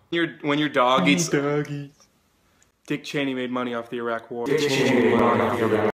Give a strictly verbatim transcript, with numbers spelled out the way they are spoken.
Your, when your dog eats... Doggies. Dick Cheney made money off the Iraq War. Dick Cheney made money off the Iraq War.